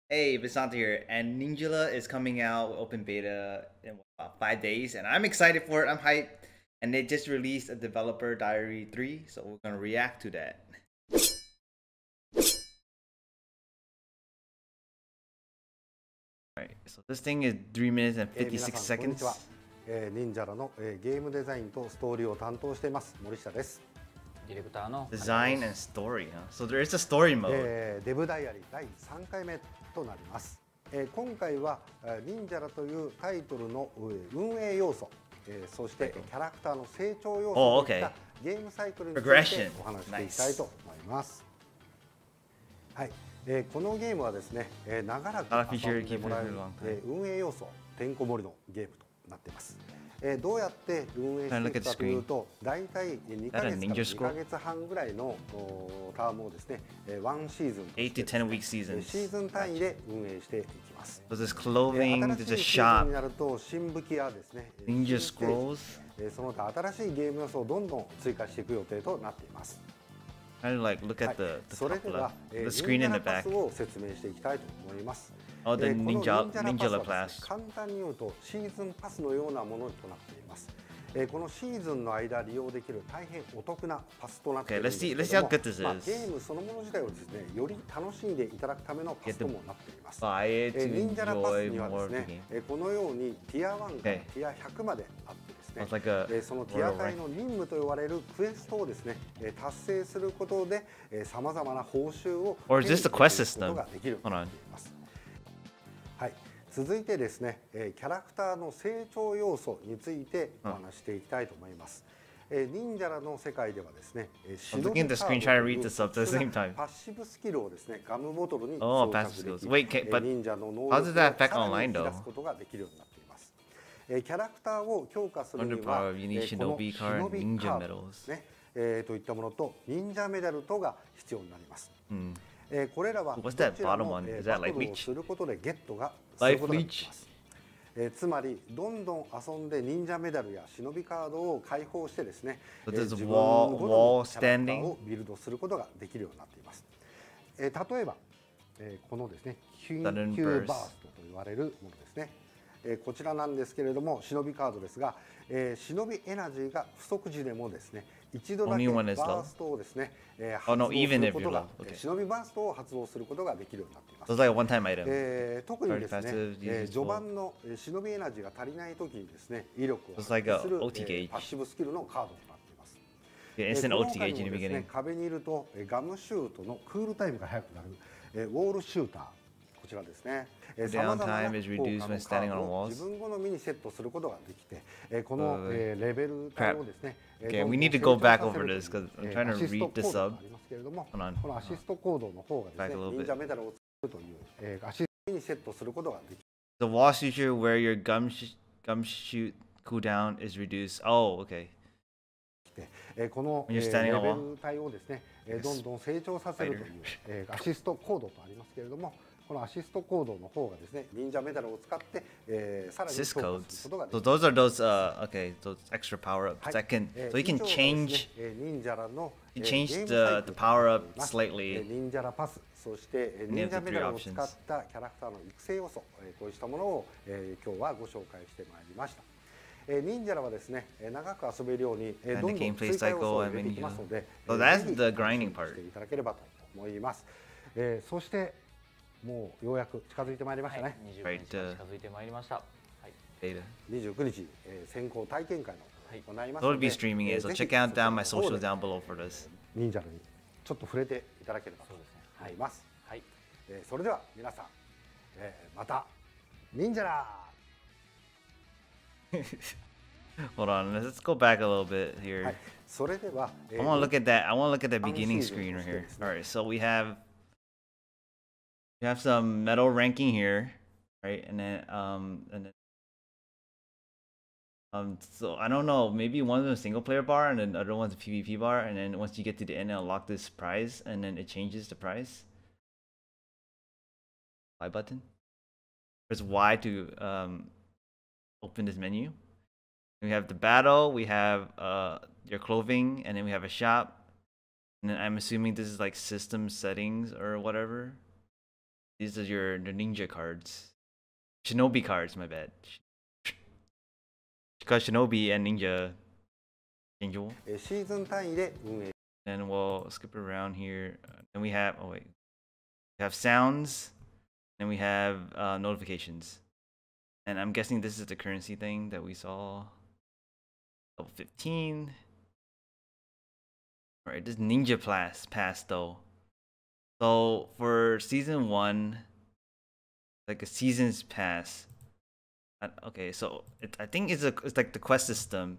Hey, Vasant here, and Ninjala is coming out with open beta in about 5 days, and I'm excited for it. I'm hyped, and they just released a Developer Diary 3, so we're gonna react to that. Alright, so this thing is 3 minutes and 56 皆さんこんにちは seconds. 忍者らのゲームデザインとストーリーを担当しています森下です。 ディレクターの Design and story, huh? So there is a story mode. デブダイアリー第3回目となります。今回は忍者らというタイトルの運営要素、そしてキャラクターの成長要素といったゲームサイクルについてお話していきたいと思います。はい、このゲームはですね、長らく遊んでもらえる運営要素てんこ盛りのゲームとなっています。どうやって運営していくかというと、大体2ヶ月から2ヶ月半ぐらいのタームをですね、1シーズンとして 8 to 10 week seasons. シーズン単位で運営していきます。 So there's clothing, there's a 新しいシーズ shop, ンになると新武器やですね、 Ninja 新ステー Scrolls. ジ、その他新しいゲーム要素をどんどん追加していく予定となっています。 Kind of like look at the それ top では left, the screen in the 忍者ラ back. パスを説明していきたいと思います。 Oh, the この Ninja ラ Pass. パスは簡単に言うとシーズンパスのようなものとなっています。このシーズンの間利用できる大変お得なパスとなっているんですけれども、 Okay, let's see how good this ゲ is. ームそのもの自体をですね、より楽しんでいただくためのパスともなっています。 Buy it to 忍者ラパス enjoy にはで more す of the ね game. このようにティア1から Okay. ティア100まであってですね、 It's like a そのティア帯の任務と呼ばれるクエストをですね達成することでさまざまな報酬を Or is this the quest 手に入れることができる system? となっています。はい、続いてですねキャラクターの成長要素についてお話していきたいと思います。忍者らの世界ではですね、 I'm looking at the screen trying to read this up at the same time. パッシブスキルをですねガムボトルに Oh, 装 passive 着で skills. き、 Wait, but 忍者の能 how 力 does を that さ affect らに online 引き though? 出すことができるようになっています。キャラクターを強化するに Wonder は Power, you need この Shinobi card, 忍び Ninja カード medals. ね、といったものと忍者メダルとが必要になります。 これらは What's ど that ちら bottom も one? Is バ that ト like ルを Leech? することでゲットがする Life ことができ Leech? ます。つまりどんどん遊んで忍者メダルや忍びカードを解放してですね、 So there's 自 a 分 wall 好み wall のキャラクター standing. をビルドすることができるようになっています。例えば、このですね緊 Sudden 急 burst. バーストと言われるものですね。こちらなんですけれども忍びカードですが、忍びエナジーが不足時でもですね一度だけ Only バ when it's low? ーストをですね Oh, 発 no, 動 even する if こ you're とが low. Okay. 忍びバーストを発動することができるようになっています。 So it's like a one-time item. 特にですね Very passive, uses 序盤の忍びエナジーが足りない時にですね威力を It's 発 like a 揮する OT gauge. パッシブスキルのカードとなっています。 Yeah, instant この OT 他に gauge in も the ですね beginning. 壁にいるとガムシュートのクールタイムが速くなるウォールシューター、こちらですね。さまざまな Downtime is 効果 reduced の when カ standing ー on ドを walls. 自分好みにセットすることができて、このレベル帯をですね Okay, どんどん we need to 成 go 長 back させ over る this because という I'm trying ア to シス read ト the コード sub. がありますけれども、 Hold on. このアシストコードの方が Back です a ね little 忍 bit. 者メダルを作るというアシストにセットすることができる。 The wall feature where your gum shoot cooldown is reduced. Oh, okay. この When you're レベ standing on ル wall. 帯をですねどんどん成長させるというアシストコードとありますけれども、このアシストコードの方がですね忍者メダルを使ってさらに Assist 強化する codes. ことがで So き those are those okay, those extra power ups that can so you can 以上が change ですね忍者らの you ゲ change ームサイ the クル the と power なっ up ています。 slightly. 忍者らパス、そして忍者メダルを使ったキャラクターの育成要素、こうしたものを今日はご紹介してまいりました。忍者らはですね長く遊べるようにどんどん追加要素を入れていきますので、 So that's ぜひ the grinding 楽 part. しみにしていただければと思います。そしてもうようやく近づいてまいりましたね。 29日が近づいてまいりました。はい。 Beta. 29日先行体験会の行います So の I'll で、 be streaming it. So ぜひ check out down my そちらの socials 方で down below for this. 忍者らにちょっと触れていただければとそうですね。 思います。 はい。 それでは皆さん、また忍者ら。 Hold on, let's go back a little bit は here. い、それでは、 I want to look at that. I want to look at the Down beginning season screen right here. is All right, so we have some medal ranking here, right? And then so I don't know, maybe one of them is single player bar and then the other one's a PvP bar, and then once you get to the end, it'll unlock this prize, and then it changes the price. Y button. Press Y to open this menu. We have the battle, we have your clothing, and then we have a shop. And then I'm assuming this is like system settings or whatever. These are the ninja cards. Shinobi cards, my bad. Because Shinobi and Ninja changeable. シーズン単位で運営 Then we'll skip around here. Then we have, oh wait. We have sounds. Then we have notifications. And I'm guessing this is the currency thing that we saw. Level 15. Alright, this Ninja Pass though. So for season 1, like a season's pass. Okay, so I think it's like the quest system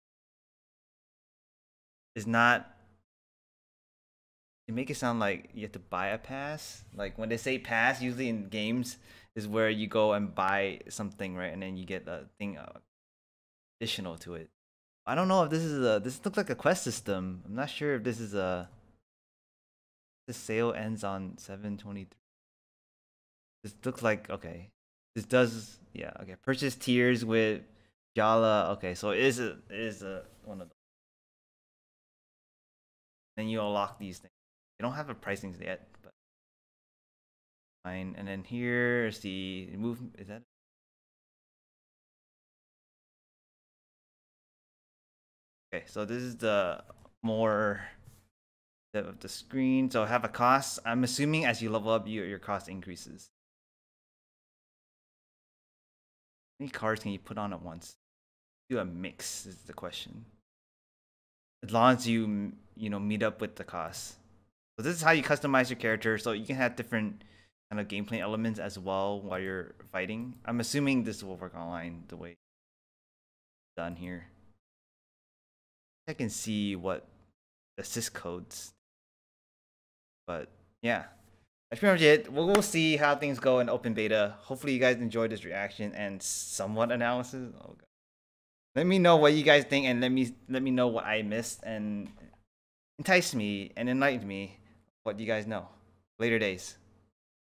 is not. They make it sound like you have to buy a pass. Like when they say pass, usually in games is where you go and buy something, right? And then you get a thing additional to it. I don't know if this is this looks like a quest system. I'm not sure if this is a. This sale ends on 7/23. This looks like okay. This does yeah okay. Purchase tiers with Jala. Okay, so it is a one of those. Then you unlock these things. They don't have a pricing yet, but fine. And then here's the move. Is that? Okay, so this is the more of the screen. So have a cost. I'm assuming as you level up, your cost increases. How many cards can you put on at once? Do a mix is the question. As long as you meet up with the cost. So this is how you customize your character. So you can have different kind of gameplay elements as well while you're fighting. I'm assuming this will work online the way it's done here. I can see what assist codes. But yeah, that's pretty much it. We'll see how things go in open beta. Hopefully you guys enjoyed this reaction and somewhat analysis. Oh god. Let me know what you guys think and let me know what I missed and entice me and enlighten me what you guys know. Later days.